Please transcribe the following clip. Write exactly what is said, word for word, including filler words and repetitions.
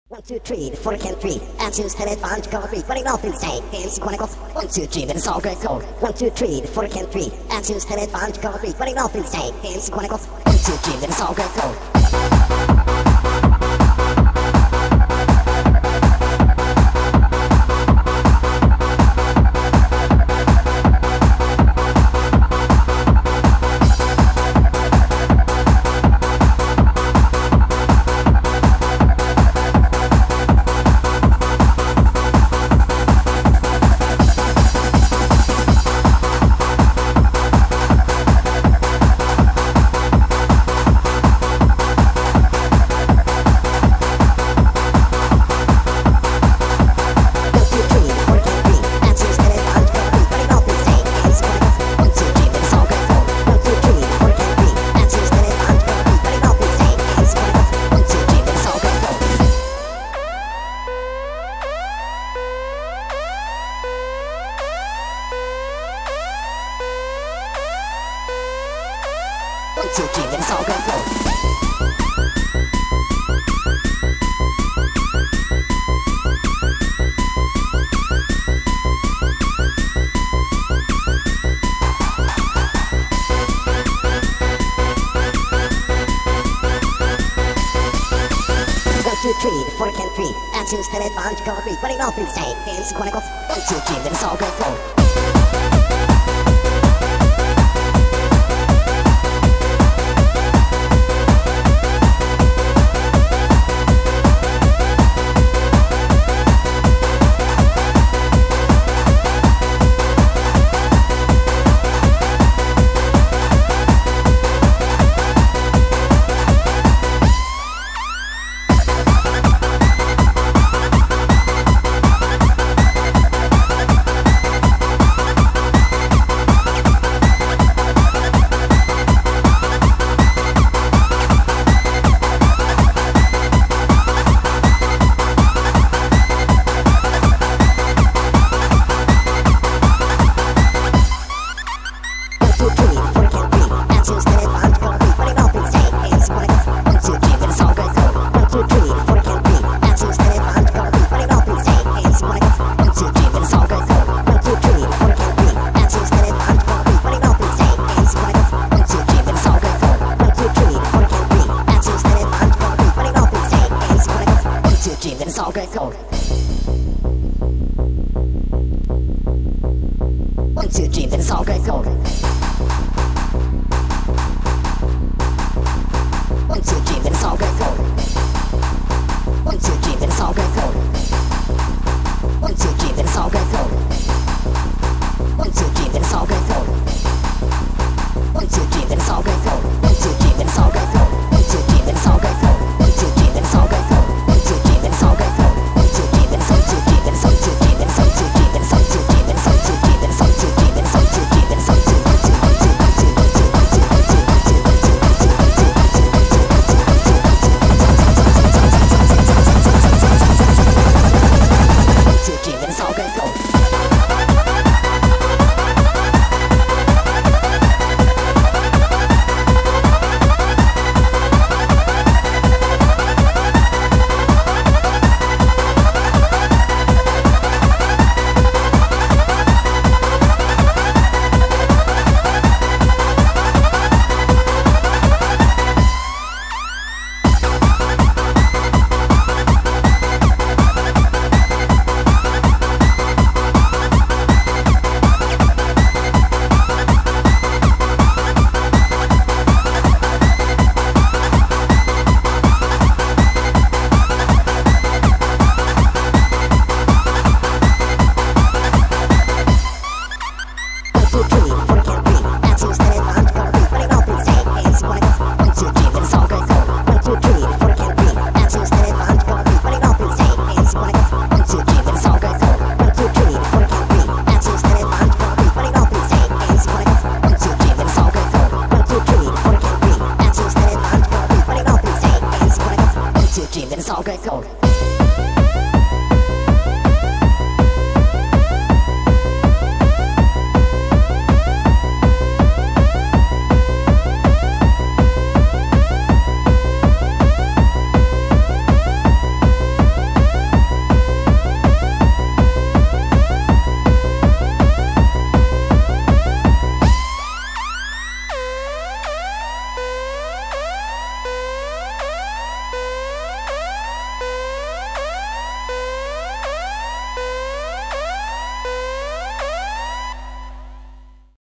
One, two, three, the four can three, and two, stand it, five, go three, running off in state, dance, wanna go, one, two, three, then it's all good, go, one, two, three, the four can three, and two, stand it, five, go three, running off in state, dance, wanna go, one, two, three, then it's all good, go. One, two, three, then it's all good, go. Two, three, the four can three, and two, stand it, five, go three, running off in state, dance, wanna go, one, two, three, then it's all good, go. It's all good, go. One, two, three, then it's all good, go. One, two, three, then it's all good, go.